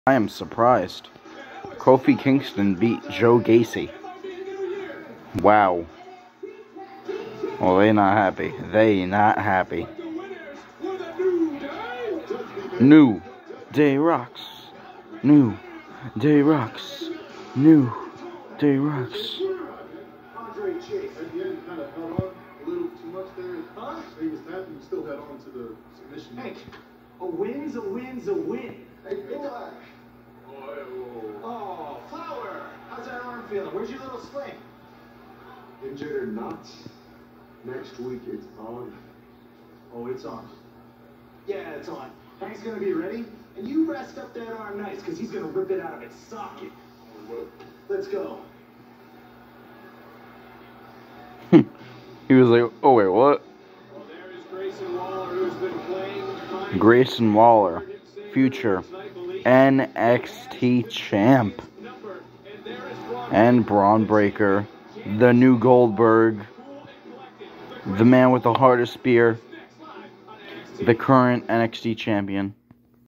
I am surprised. Kofi Kingston beat Joe Gacy. Wow. Well, they not happy. They not happy. New Day Rocks. New Day Rocks. New Day Rocks. Andre Chase at the end kind of held on a little too much there. He was tapping, he still had on to the submission. Hank, a win's a win's a win. Hey, relax. Oh, Flower, how's that arm feeling? Where's your little sling? Injured or not, next week it's on. Oh, it's on. Yeah, it's on. Hank's gonna be ready, and you rest up that arm nice, because he's gonna rip it out of its socket. Let's go. He was like, oh wait, what? Well, there is Grayson Waller, who's been playing. Grayson Waller, future NXT champ. And Braun Breaker, the new Goldberg, the man with the hardest spear, the current NXT champion.